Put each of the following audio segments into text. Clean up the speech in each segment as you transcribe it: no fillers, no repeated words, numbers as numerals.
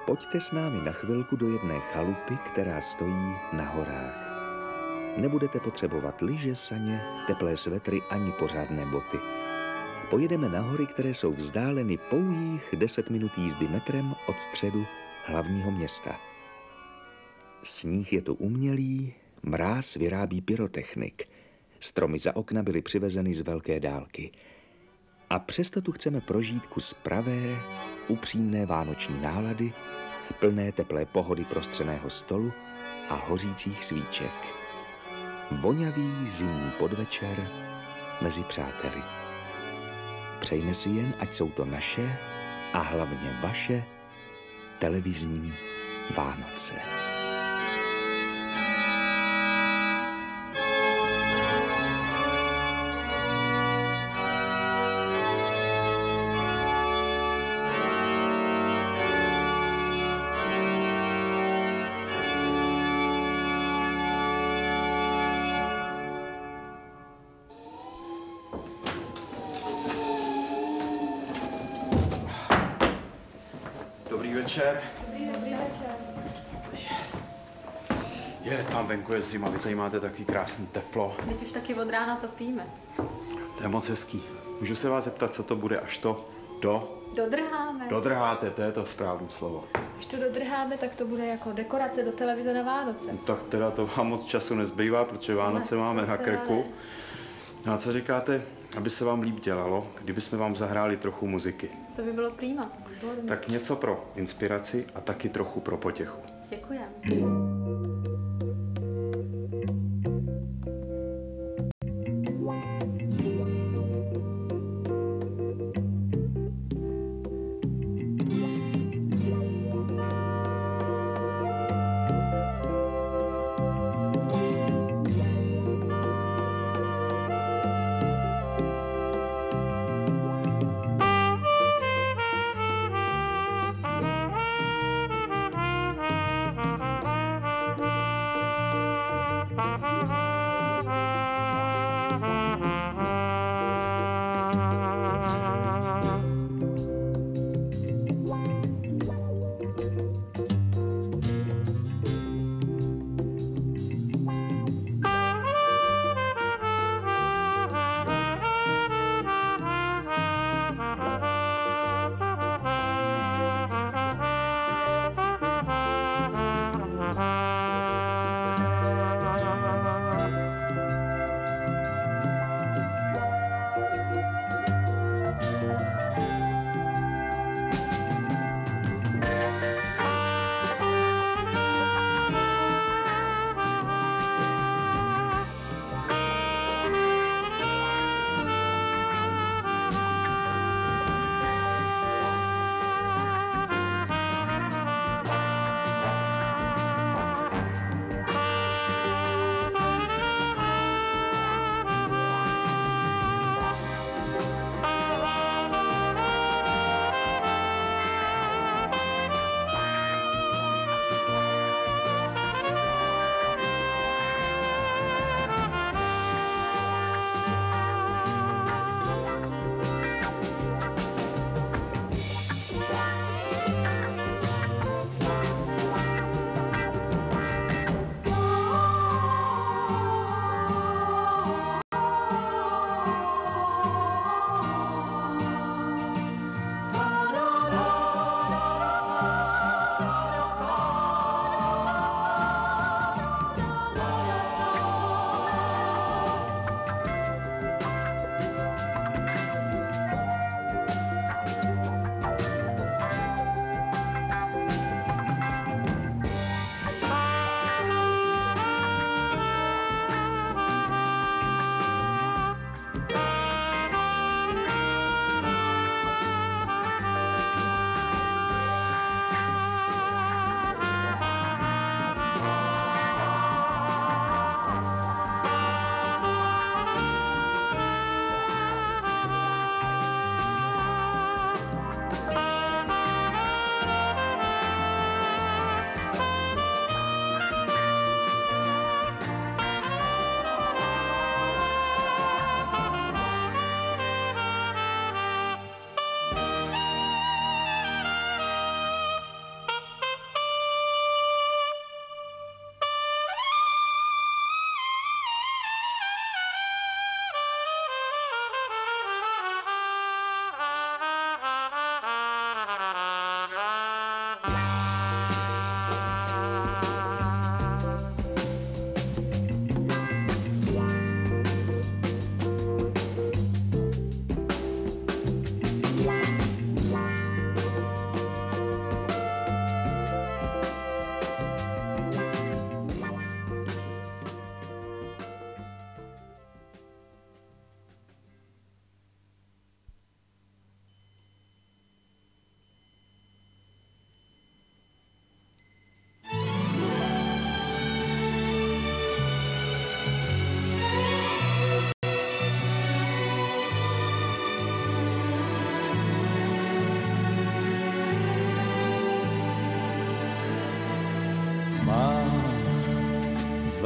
Pojďte s námi na chvilku do jedné chalupy, která stojí na horách. Nebudete potřebovat lyže, saně, teplé svetry ani pořádné boty. Pojedeme na hory, které jsou vzdáleny pouhých 10 minut jízdy metrem od středu hlavního města. Sníh je tu umělý, mráz vyrábí pyrotechnik. Stromy za okna byly přivezeny z velké dálky. A přesto tu chceme prožít kus pravé, upřímné vánoční nálady, plné teplé pohody prostřeného stolu a hořících svíček. Vonavý zimní podvečer mezi přáteli. Přejme si jen, ať jsou to naše a hlavně vaše televizní Vánoce. Dobrý večer. Dobrý večer. Tam venku je zima, vy tady máte takový krásný teplo. Teď už taky od rána topíme. To je moc hezký. Můžu se vás zeptat, co to bude, až to Dodrháme. dodrháte, to je to správné slovo. Až to dodrháme, tak to bude jako dekorace do televize na Vánoce. Tak teda to vám moc času nezbývá, protože Vánoce máme na krku. No a co říkáte, aby se vám líp dělalo, kdybychom vám zahráli trochu muziky? To by bylo prýma. Tak něco pro inspiraci a taky trochu pro potěchu. Děkujem.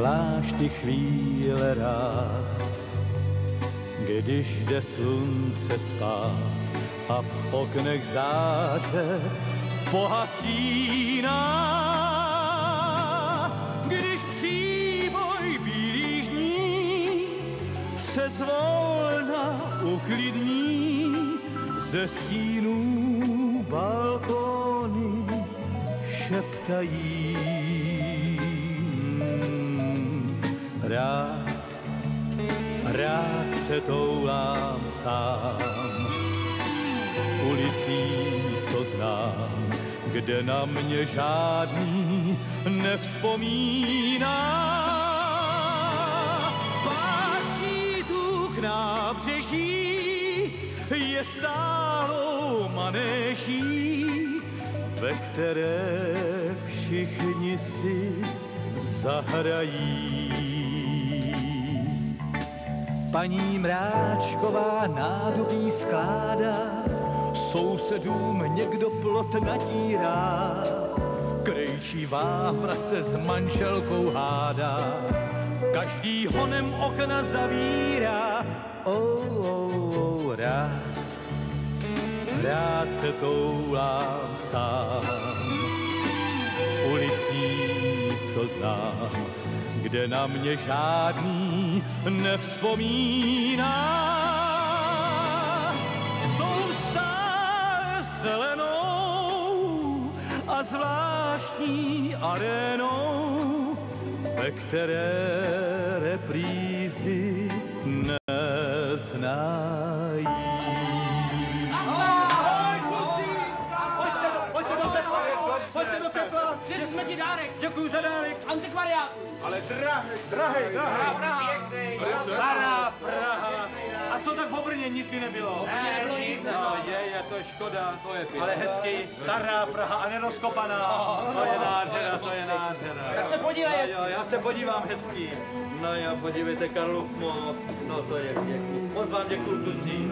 zvlášť ty chvíle rád, když jde slunce spát a v oknech záře pohasíná. Když příboj bílých dní se zvolna uklidní, ze stínů balkóny šeptají. Rád se toulám sám ulicí, co znám, kde na mě žádný nevzpomíná. Páší tu k nábřeží je stálou manéží, ve které všichni si zahrají. Paní Mráčková nádobí skládá, sousedům někdo plot natírá, krejčí Vávra se s manželkou hádá, každý honem okna zavírá. Rád se toulám sám ulicí, co znám, kde na mě žádný nevzpomíná. Tou stále zelenou a zvláštní arénou, ve které reprízy neznají. Pojďte do tepla! Přes jsme ti dárek! Děkuju za dárek! Z antikvariátu! Ale drahej! Stará Praha! A co tak v Brně? Nic by nebylo. Nebylo nic, no, je to škoda. Ale hezky, stará Praha a nerozkopaná. To je nádhera, to je nádhera. Tak se podívej hezky. Jo, já se podívám hezky. No jo, podívejte, Karlov most. No to je pěkný. Moc vám děkuju, kluci.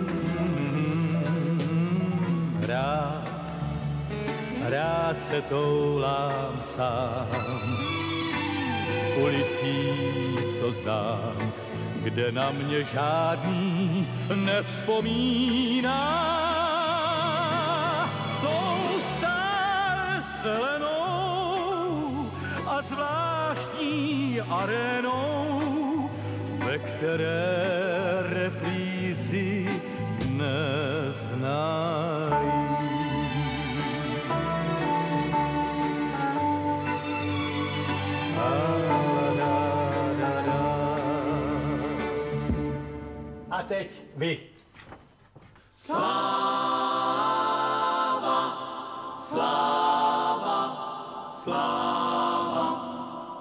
Rád se toulám sám ulicí, co znám, kde na mě žádný nevzpomíná. Tou stále zelenou a zvláštní arénou, ve které reprízy neznají. A teď vy. Sláva, sláva, sláva.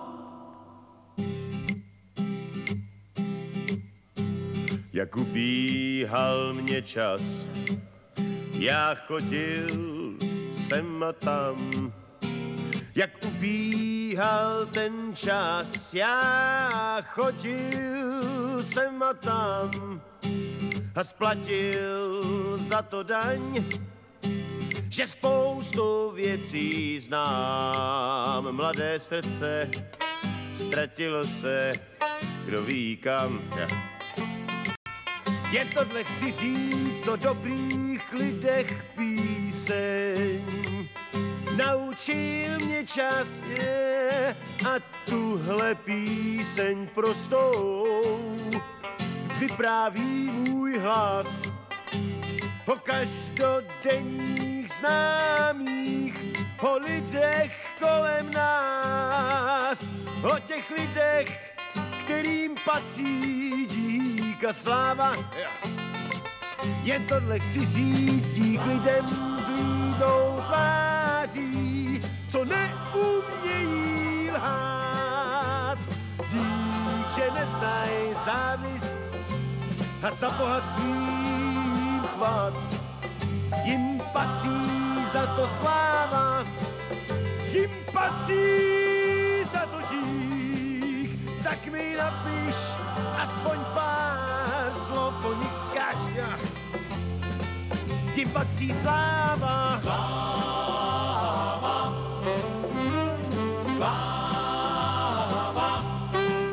Jak ubíhal mě čas, já chodil sem a tam. Jak ubíhal ten čas, já chodil sem a tam a splatil za to daň, že spoustu věcí znám. Mladé srdce ztratilo se, kdo ví kam. Jen tohle chci říct o dobrých lidech píseň. Naučil mě čas a tuhle píseň prostou vypráví můj hlas o každodenních známých, o lidech kolem nás, o těch lidech, kterým patří dík a sláva. Jen tohle chci říct dík lidem s lídou tváří, co neumějí lhát. Dík, že neznají závist a za bohatstvím chvat. Jim patří za to sláva, jim patří za to dík. Tak mi napiš aspoň pár slov o nich vzkaž. Jim patří sláva, sláva, sláva,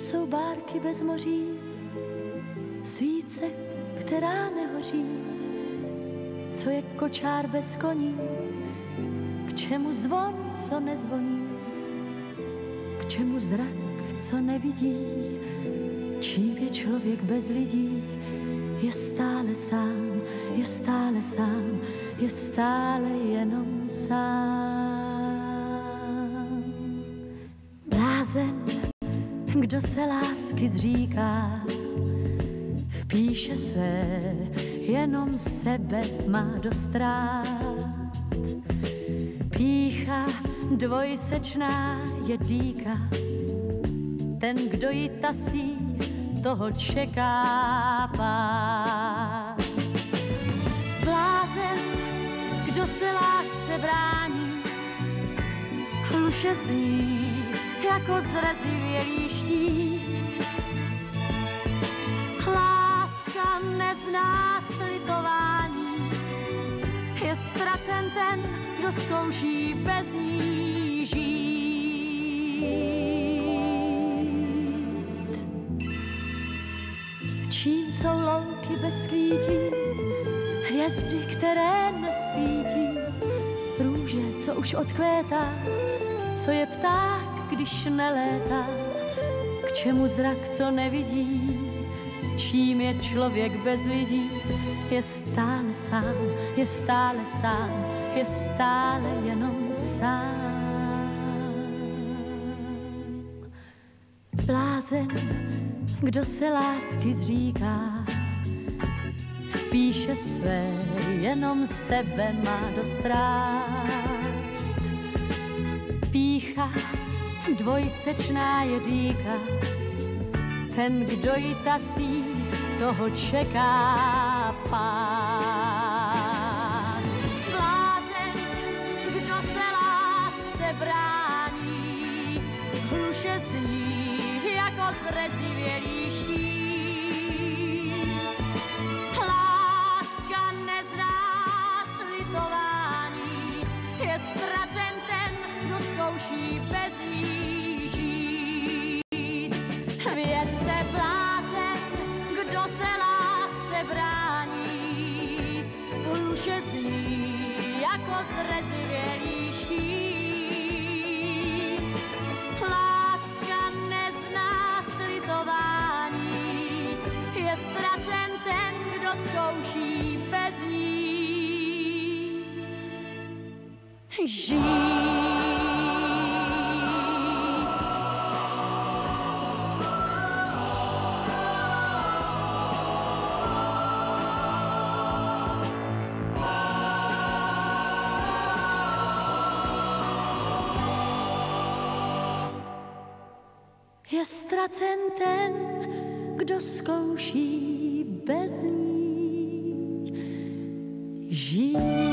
jsou bárky bez moří, svíce, která nehoří, co je kočár bez koní, k čemu zvon, co nezvoní, k čemu zrak, co nevidí, čím je člověk bez lidí, je stále sám, je stále sám, je stále jenom sám. Blázen, kdo se lásky zříká, vpíše své, jenom sebe má dost rád. Pýcha dvojsečná je dýka, ten, kdo ji tasí, toho čeká pád. Blázen, kdo se lásce brání, hluše zní jako zrezivělý štít. Láska nezná slitování, je ztracen ten, kdo zkouší bez ní žít. Čím jsou louky bez kvítí, hvězdy, které nesvítí, růže, co už odkvétá, co je pták, když nelétá, k čemu zrak, co nevidí, čím je člověk bez lidí, je stále sám, je stále sám, je stále jenom sám. Blázen, kdo se lásky zříká, vpíše své, jenom sebe má dost rád. Pýcha dvojsečná je dýka, ten, kdo ji tasí, toho čeká pád. Blázen, kdo se lásce brání, hluše zní jako zrezivělý štít. Láska nezná slitování, je ztracen ten, kdo zkouší bez ní žít. Věřte, blázen, kdo se lásce brání, hluše zní jako zrezivělý štít. Láska nezná slitování, je ztracen ten, kdo zkouší bez ní žít. Je ztracen ten, kdo zkouší bez ní žít.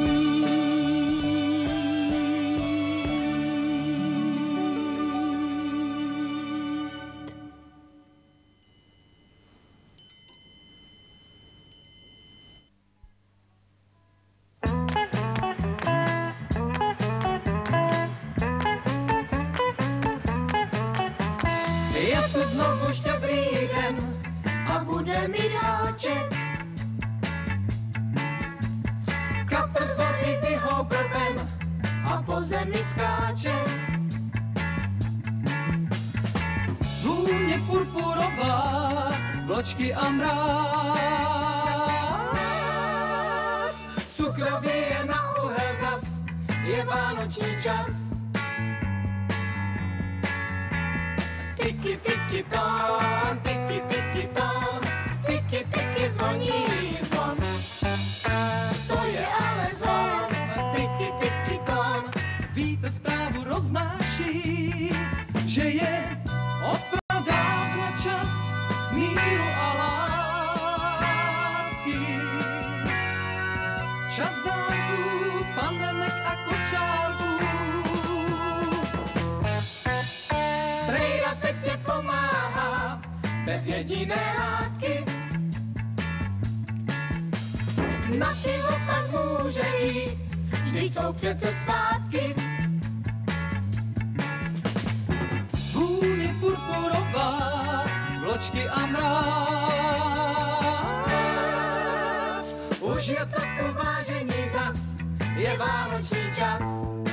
Je tu znovu štědrý den a bude mít háček. Kapr z vody vyhoblben a po zemi skáče. Vůně purpurová, vločky a mráz. Cukrově je na uhel zas, je vánoční čas. Tiki, tiki, ton, tiki, tiki, ton, tiki, tiki, zvoní zvon. To je ale zvon, tiki, tiki, ton. Vítr zprávu roznáší, že je odpradávno čas míru a lásky. Čas dárků, panenek a kočárků. Strejda teď tě pomáhá, bez jediné hádky. Na pivo pak může jít, vždyť jsou přece svátky. Vůně purpurová, vločky a mráz. Už je to tu vážení zas, je vánoční čas.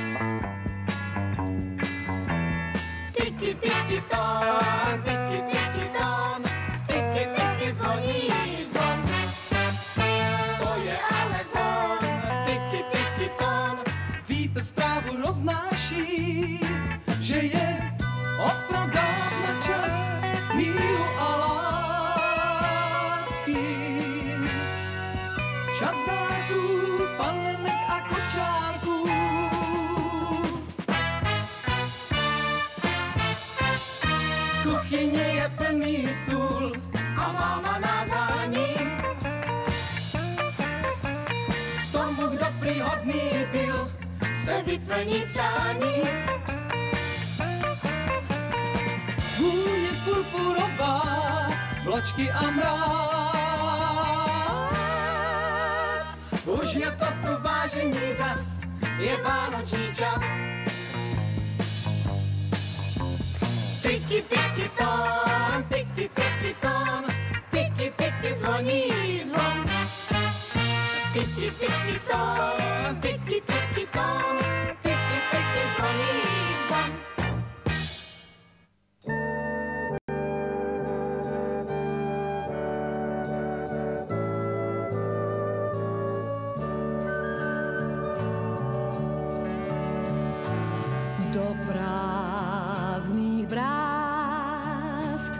Tiki, tiki, tom, tiki, tiki, tom, tiki, tiki, zvoní zvon. To je ale zvon, tiki, tiki, tom. Vítr zprávu roznáší, že je opravdát na čas míru a lásky. Čas dárků, palenek a kočárků. V kuchyni je plný stůl a máma nás hání. Tomu, kdo prý hodný byl, se vyplní přání. Vůně purpurová, vločky a mráz. Už je to tu vážení zas, je vánoční čas. Tiki, tiki, tom, tiki, tiki, tom, tiki, tiki, zvoní zvon. Tiki, tiki, tom, tiki, tiki, tom, tiki, tiki, zvoní zvon. Do prázdných brást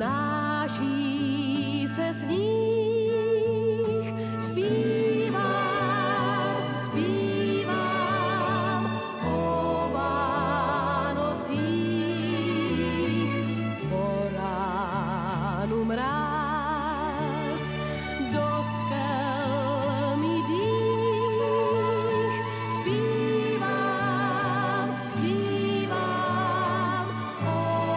snáší se sníh. Zpívám, zpívám o Vánocích. Po ránu mráz do skel mi dých. Zpívám, zpívám o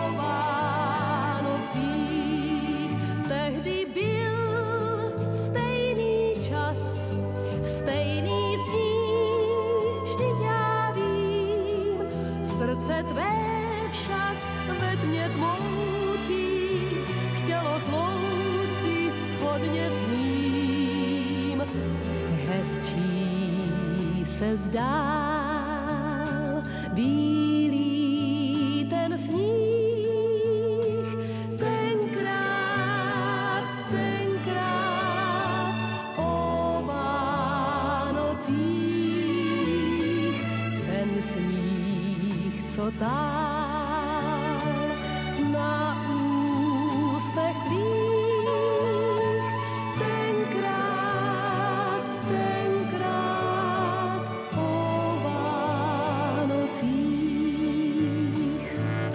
Vánocích. Tehdy byl stejný čas, stejný sníh, vždyť já vím. Srdce tvé však ve tmě tmoucí chtělo tlouci shodně s ním. Hezčí se zdál bílý ten sníh. Tenkrát, tenkrát o Vánocích. Ten sníh, co tál na ústech tvých. Tenkrát, tenkrát o Vánocích.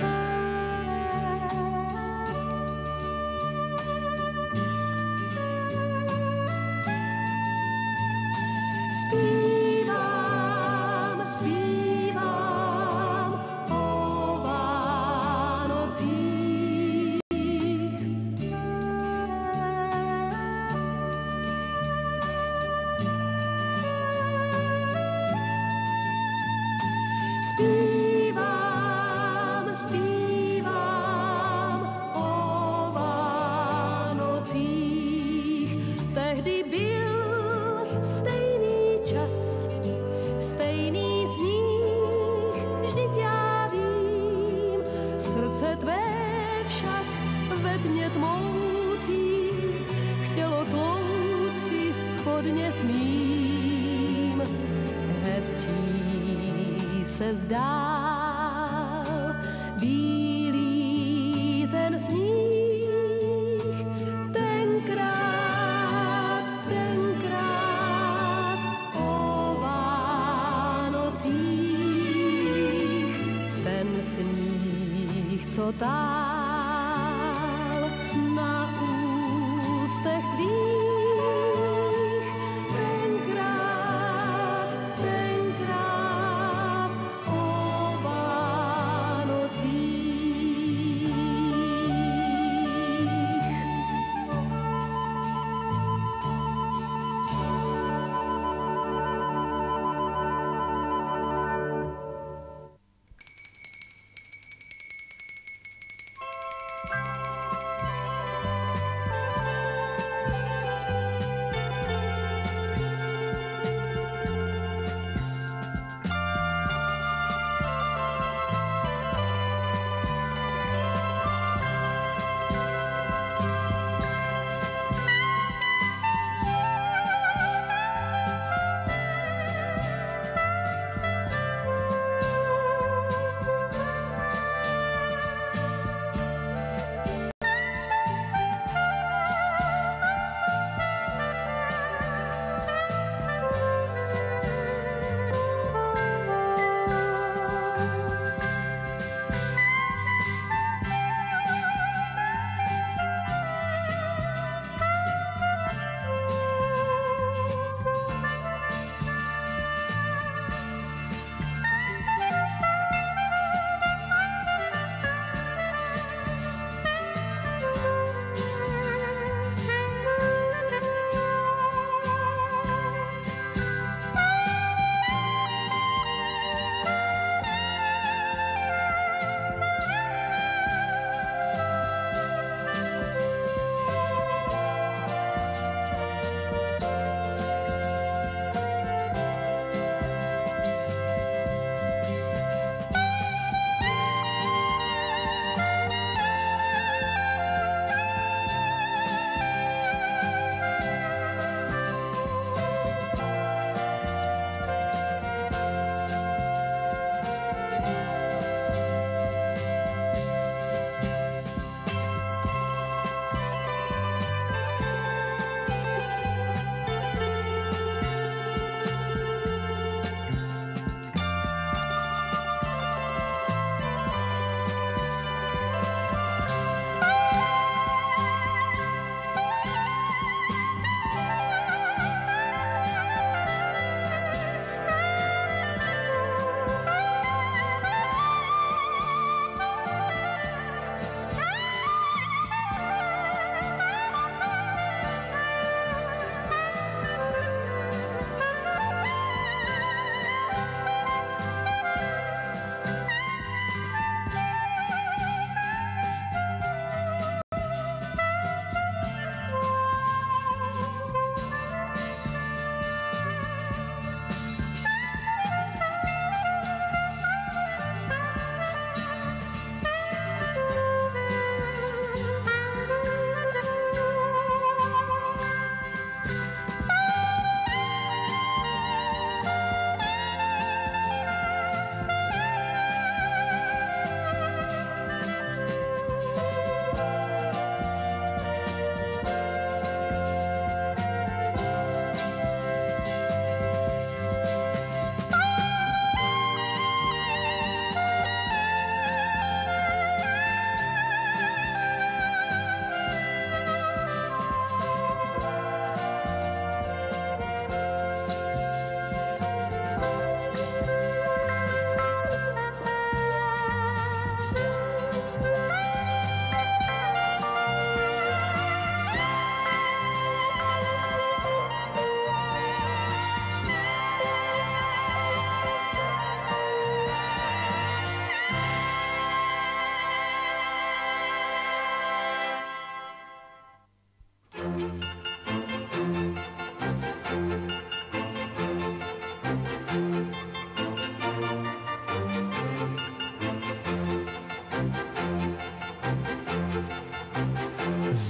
Zpívám, zpívám o Vánocích. Zpívám, zpívám o Vánocích. Tehdy byl stejný čas, stejný sníh, vždyť já vím. Srdce tvé však ve tmě tmoucí chtělo tlouci shodně s mým. Hezčí se zdál bílý ten sníh. Tenkrát, tenkrát o Vánocích. Ten sníh, co tál na ústech tvých. Tenkrát, tenkrát o Vánocích.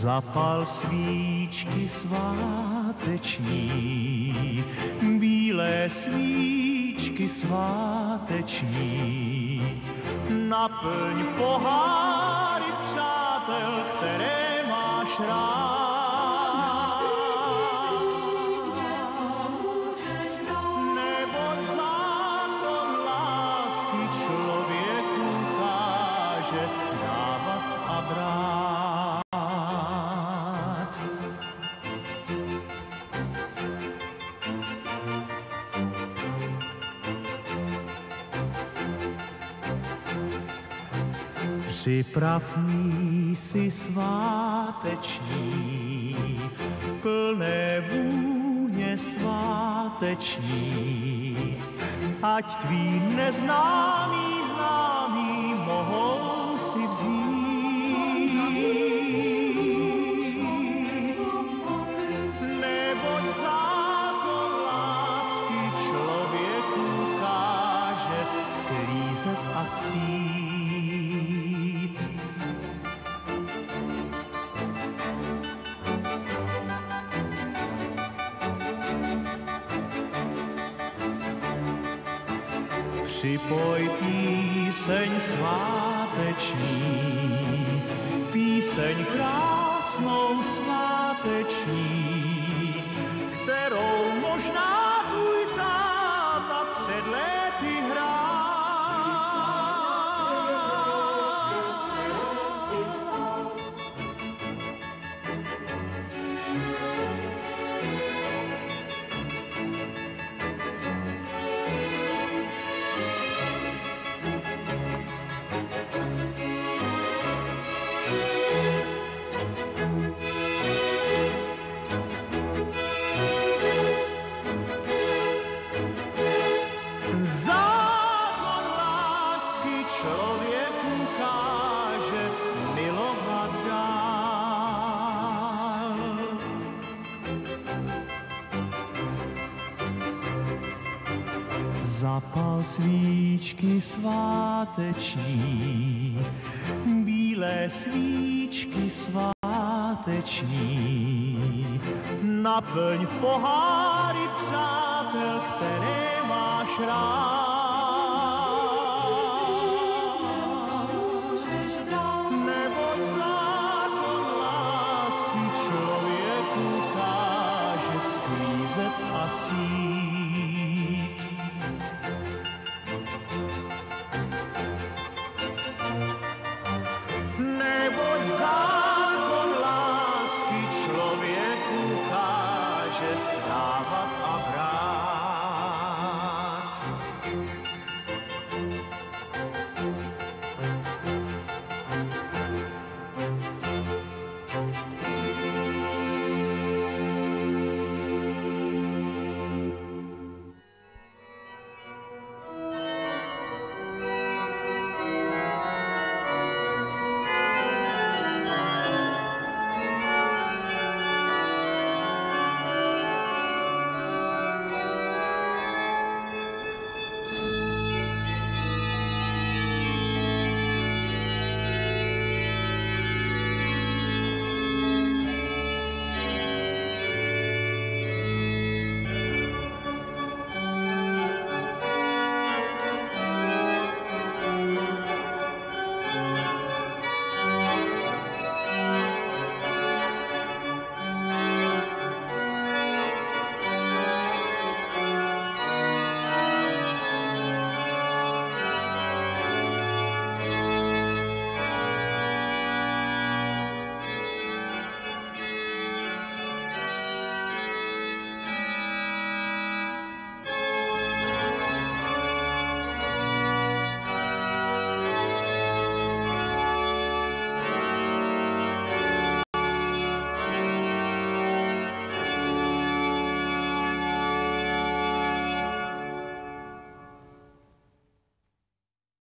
Zapal svíčky sváteční, bílé svíčky sváteční. Naplň poháry přátel, které máš rád. Neboť zákon lásky člověku káže dávat a brát. Připrav mísy sváteční, plné vůně sváteční, ať tví neznámí známí mohou si vzít. Neboť zákon lásky člověku káže sklízet a sít. Připoj píseň sváteční, píseň krásnou sváteční, kterou možná tvůj táta před léty hrál. Zákon lásky člověku káže milovat dál. Zapal svíčky sváteční, bílé svíčky sváteční. Naplň poháry přátel, které máš rád. Neboť zákon lásky člověku káže sklízet a sít. Neboť zákon lásky člověku káže dávat a brát.